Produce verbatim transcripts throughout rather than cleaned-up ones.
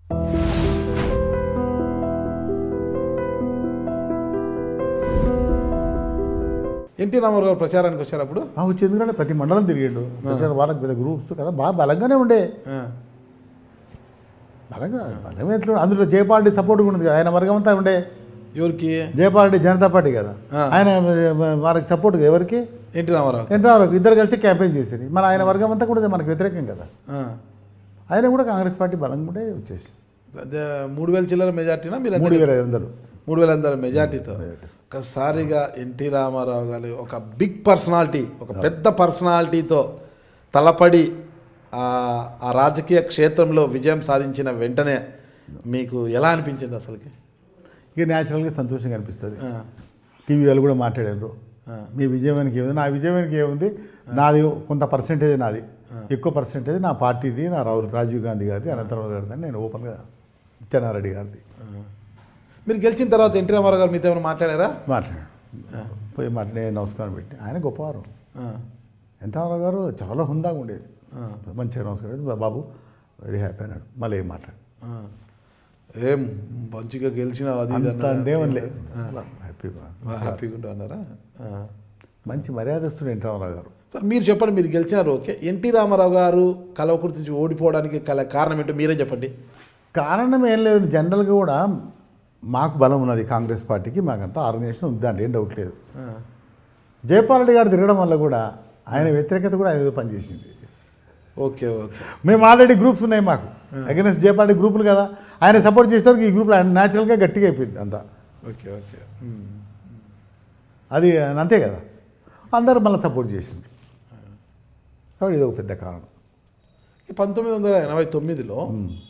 NT Ramarao గారు ప్రచారానికి వచ్చారు అప్పుడు వచ్చింది కూడా ప్రతి మండలం తిరిగాడు ప్రచారం వాళ్ళకి పెద్ద గ్రూప్స్ కదా బాగా బలంగానే ఉండే బలంగా బలం ఎట్లా అందులో జయపార్టీ సపోర్ట్ కూడా ఉంది ఆయన వర్గం అంతా ఉండే ఎవరికి జయపార్టీ జనతా పార్టీ కదా ఆయన వాళ్ళకి సపోర్ట్ ఎవరికి ఎన్టీ రామారావు ఎన్టీ రామారావు ఇద్దరు కలిసి క్యాంపెయిన్ చేసేది మన ఆయన వర్గం అంతా కూడా మనకు వ్యతిరేకం కదా ఆయన కూడా కాంగ్రెస్ పార్టీ బలంగా ఉండే వచ్చేసి మూడు వేల చిల్లర మెజార్టీనా మీరు మూడు వేల ఐదు వందలు మూడు వేల ఐదు వందల మెజార్టీతో ఒకసారిగా ఎన్టీ రామారావు గారు ఒక బిగ్ పర్సనాలిటీ ఒక పెద్ద పర్సనాలిటీతో తలపడి ఆ రాజకీయ క్షేత్రంలో విజయం సాధించిన వెంటనే మీకు ఎలా అనిపించింది అసలుకి? ఇక న్యాచురల్గా సంతోషంగా అనిపిస్తుంది. టీవీ వాళ్ళు కూడా మాట్లాడారు మీ విజయానికి ఏముంది, నా విజయానికి ఏముంది, నాది కొంత పర్సెంటేజ్ నాది, ఎక్కువ పర్సెంటేజ్ నా పార్టీది, నా రాహుల్ రాజీవ్ గాంధీ గారిది, అనంతరావు గారిది అని నేను ఓపెన్గా చెన్నారెడ్డి గారిది. మీరు గెలిచిన తర్వాత ఎన్టీ రామారావు గారు మీతో ఏమైనా మాట్లాడారా? మాట్లాడారు, పోయి మాట్లాడే నమస్కారం పెట్టి. ఆయన గొప్పవారు. ఎన్టీ రామారావు గారు చాలా హుందాగా ఉండేది, మంచిగా నమస్కారం బాబు వెరీ హ్యాపీ అన్నాడు. మళ్ళీ ఏం మాట్లాడు, ఏం మంచిగా గెలిచిన అది అంతేమని లేదు, హ్యాపీగా హ్యాపీగా ఉంటా అన్నారా? మంచి మర్యాదస్తుడు ఎన్టీ రామారావు గారు. సార్ మీరు చెప్పండి, మీరు గెలిచినారు ఓకే, ఎన్టీ రామారావు గారు కలవకుర్తి నుంచి ఓడిపోవడానికి కల కారణం ఏంటో మీరే చెప్పండి. కారణం ఏం లేదు, జనరల్గా కూడా మాకు బలం ఉన్నది కాంగ్రెస్ పార్టీకి, మాకంతా ఆర్గనైజేషన్ ఉంది, దాంట్లో ఏం డౌట్ లేదు. జయపాల్ రెడ్డి గారు తిరగడం వల్ల కూడా ఆయన వ్యతిరేకత కూడా ఆయన ఏదో పనిచేసింది. ఓకే ఓకే, మేము ఆల్రెడీ గ్రూప్స్ ఉన్నాయి మాకు, అగెన్స్ట్ జయపాల్ రెడ్డి గ్రూపులు కదా, ఆయన సపోర్ట్ చేసేవారికి ఈ గ్రూప్లో ఆయన న్యాచురల్గా గట్టిగా అయిపోయింది అంతా. ఓకే ఓకే, అది అంతే కదా, అందరూ మళ్ళీ సపోర్ట్ చేసింది. కాబట్టి ఇది ఒక పెద్ద కారణం. పంతొమ్మిది వందల ఎనభై తొమ్మిదిలో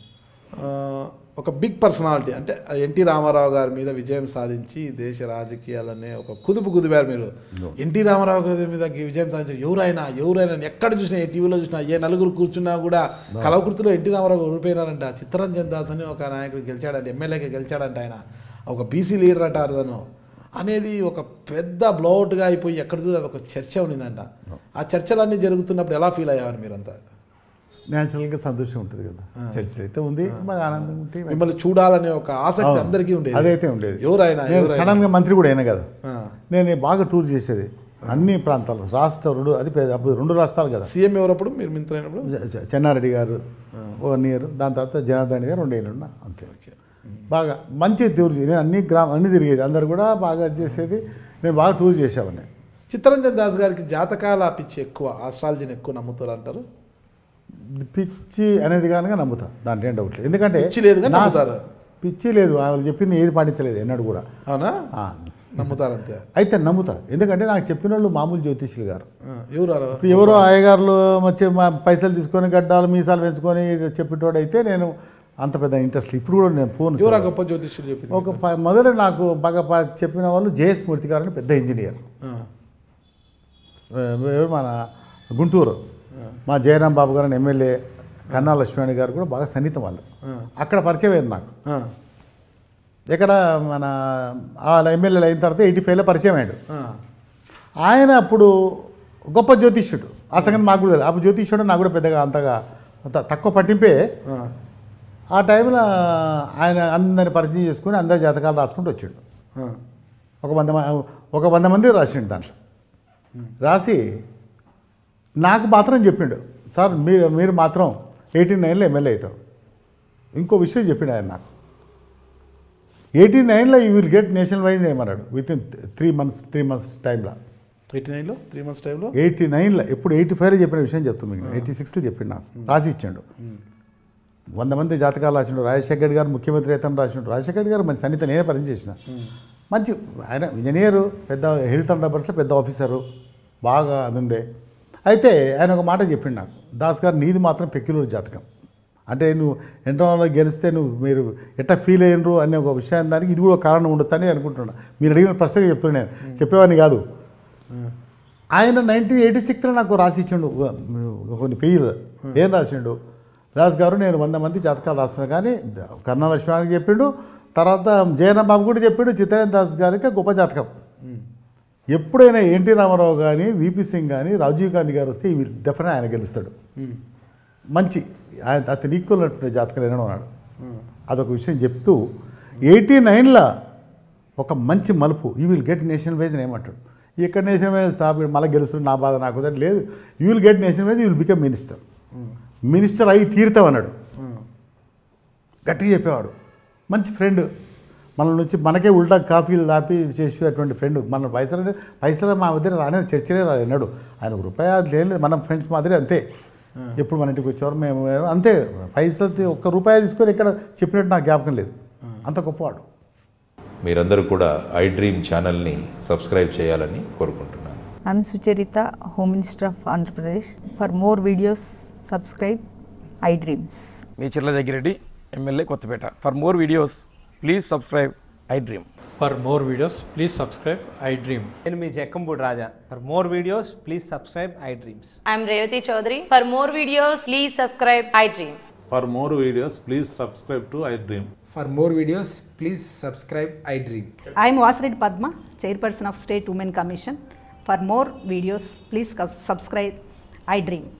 ఒక బిగ్ పర్సనాలిటీ అంటే ఎన్టీ రామారావు గారి మీద విజయం సాధించి దేశ రాజకీయాలనే ఒక కుదుపు కుదిపారు మీరు. ఎన్టీ రామారావు గారి మీద విజయం సాధించారు, ఎవరైనా ఎవరైనా ఎక్కడ చూసినా, ఏ టీవీలో చూసినా, ఏ నలుగురు కూర్చున్నా కూడా కలవకుర్తిలో ఎన్టీ రామారావు ఓడిపోయినారంట. చిత్తరంజన్ దాస్ అని ఒక నాయకుడు గెలిచాడంట, ఎమ్మెల్యేగా గెలిచాడంట, ఆయన ఒక బీసీ లీడర్ అంట అతను అనేది ఒక పెద్ద బ్లౌట్గా అయిపోయి ఎక్కడ చూసి అది ఒక చర్చ ఉన్నదంట. ఆ చర్చలన్నీ జరుగుతున్నప్పుడు ఎలా ఫీల్ అయ్యారు మీరంతా? న్యాచురల్గా సంతోషం ఉంటుంది కదా, చర్చలు అయితే ఉంది, బాగా ఆనందంగా ఉంటుంది. మిమ్మల్ని చూడాలనే ఒక ఆసక్తి అందరికీ ఉండేది. అదైతే ఉండేది. ఎవరైనా సడన్గా మంత్రి కూడా అయినా కదా, నేను బాగా టూర్ చేసేది అన్ని ప్రాంతాలు, రాష్ట్ర రెండు అది అప్పుడు రెండు రాష్ట్రాలు కదా. సీఎం ఎవరప్పుడు మీరు మంత్రి అయినప్పుడు? చెన్నారెడ్డి గారు వన్ ఇయర్, దాని తర్వాత జనార్దన్ రెడ్డి గారు రెండు ఏళ్ళు ఉన్నా అంతే. బాగా మంచి టూర్ నేను అన్ని గ్రామ అన్ని తిరిగేది, అందరు కూడా బాగా చేసేది, నేను బాగా టూర్ చేసేవాడిని. చిత్తరంజన్ దాస్ గారికి జాతకాల పిచ్చి ఎక్కువ, ఆస్ట్రాలజీని ఎక్కువ నమ్ముతారు అంటారు. పిచ్చి అనేది కనుక నమ్ముతా, దాంట్లో ఏం డౌట్ లేదు. ఎందుకంటే పిచ్చి లేదు కానీ నమ్ముతారు. పిచ్చి లేదు, వాళ్ళు చెప్పింది ఏది పాటించలేదు ఎన్నడూ కూడా. అవునా? నమ్ముతారు అంతే. అయితే నమ్ముతా, ఎందుకంటే నాకు చెప్పిన వాళ్ళు మామూలు జ్యోతిష్యులు గారు. ఎవరు ఎవరో అయ్యగారులు వచ్చి మా పైసలు తీసుకొని గడ్డాలు మీసాలు పెంచుకొని చెప్పేటోడు అయితే నేను అంత పెద్ద ఇంట్రెస్ట్. ఇప్పుడు కూడా నేను ఫోన్ గొప్ప జ్యోతిష్యులు చెప్పి ఒక మొదలు నాకు బాగా చెప్పిన వాళ్ళు జేఎస్ మూర్తి గారు అని పెద్ద ఇంజనీర్, ఎవరు మన గుంటూరు, మా జయరాం బాబు గారు ఎమ్మెల్యే కన్నా లక్ష్మణి గారు కూడా బాగా సన్నిహితం వాళ్ళు. అక్కడ పరిచయం అయ్యారు నాకు. ఇక్కడ మన వాళ్ళ ఎమ్మెల్యేలు అయిన తర్వాత ఎయిటీ ఫైవ్లో పరిచయం అయ్యాడు ఆయన. అప్పుడు గొప్ప జ్యోతిష్యుడు, ఆ సంగతి మాకు కూడా అప్పుడు జ్యోతిష్యుడు నాకు కూడా పెద్దగా అంతగా అంత తక్కువ పట్టింపే. ఆ టైంలో ఆయన అందరిని పరిచయం చేసుకుని అందరి జాతకాలు రాసుకుంటూ వచ్చాడు. ఒక వంద ఒక వంద మంది రాసిండు, దాంట్లో రాసి నాకు మాత్రం చెప్పిండు, సార్ మీరు మీరు మాత్రం ఎయిటీ నైన్లో ఎమ్మెల్యే అవుతారు. ఇంకో విషయం చెప్పిండు ఆయన నాకు, ఎయిటీ నైన్లో you will get national wise ఏమన్నాడు within three months three months టైంలో. ఎయిటీ నైన్లో త్రీ మంత్స్ టైంలో ఎయిటీ నైన్లో ఎప్పుడు ఎయిటీ ఫైవ్లో చెప్పిన విషయం చెప్తాం మీకు, ఎయిటీ సిక్స్లో చెప్పిండు నాకు, రాసి ఇచ్చాడు. వంద మంది జాతకాలు రాసిండు. రాజశేఖర్ గారు ముఖ్యమంత్రి అయితే రాసిండు. రాజశేఖర్ గారు మంచి సన్నిహిత నేనే పరిచయం చేసిన, మంచి ఆయన ఇంజనీరు, పెద్ద హిల్టన్ రబ్బర్స్లో పెద్ద ఆఫీసరు, బాగా అది ఉండే. అయితే ఆయన ఒక మాట చెప్పిండు నాకు, దాస్ గారు నీది మాత్రం పెక్యులర్ జాతకం, అంటే నువ్వు ఎంట్రన్లో గెలిస్తే నువ్వు మీరు ఎట్లా ఫీల్ అయ్యారు అనే ఒక విషయం, దానికి ఇది కూడా ఒక కారణం ఉండొచ్చు అని అనుకుంటున్నా. మీరు అడిగిన ప్రశ్నగా చెప్తున్నా, నేను చెప్పేవాడిని కాదు. ఆయన నైన్టీన్ ఎయిటీ సిక్స్లో నాకు రాసి ఇచ్చిండు కొన్ని పేజీలు. ఏం రాసిండు, దాస్ గారు నేను వంద మంది జాతకాలు రాస్తున్నాను కానీ కన్నా లక్ష్మణ్కి చెప్పిండు, తర్వాత జయరాం బాబు కూడా చెప్పిండు, చిత్తరంజన్ దాస్ గారికి గొప్ప జాతకం. ఎప్పుడైనా ఎన్టీ రామారావు కానీ విపి సింగ్ కానీ రాజీవ్ గాంధీ గారు వస్తే ఇవి డెఫినెట్ ఆయన గెలుస్తాడు. మంచి ఆయన అతను ఈక్వల్ జాతకాలు ఏమైనా ఉన్నాడు. అదొక విషయం చెప్తూ ఎయిటీ నైన్లో ఒక మంచి మలుపు you will get national wise అని ఏమంటాడు. ఇక్కడ నేషనల్ వైజ్ సాబ్ మళ్ళీ గెలుస్తుంది నా బాధ నాకు కుదరదు లేదు. You will get national wise you will become minister. Minister అయ్యి తీరుతాం అన్నాడు. గట్టిగా చెప్పేవాడు. మంచి ఫ్రెండ్, మన నుంచి మనకే ఉల్టా కాఫీలు దాపి చేసి అటువంటి ఫ్రెండ్. మన పైసలు పైసలు మా వద్ద రానే చర్చలే రాన్నాడు. ఆయన ఒక రూపాయ లేదు, మన ఫ్రెండ్స్ మాదిరి అంతే. ఎప్పుడు మన ఇంటికి వచ్చేవారు మేము అంతే. పైసలు ఒక్క రూపాయి తీసుకొని ఇక్కడ చెప్పినట్టు నాకు జ్ఞాపకం లేదు. అంత గొప్పవాడు. మీరందరూ కూడా iDream ఛానల్ని సబ్స్క్రైబ్ చేయాలని కోరుకుంటున్నాను. I'm Sucharita, home minister of Andhra Pradesh. For more videos subscribe iDreams. మీ Chirla Jaggireddy, MLA Kothapeta. For more videos please subscribe iDream. For more videos, please subscribe iDream. నేను మీ Jakkampudi Raja. For more videos please subscribe iDreams. I'm Revati Chaudhary. For more videos, please subscribe iDream. For more videos, please subscribe to iDream. For more videos, please subscribe iDream. I am Vasireddy Padma, Chairperson of State Women Commission. For more videos, please subscribe iDream.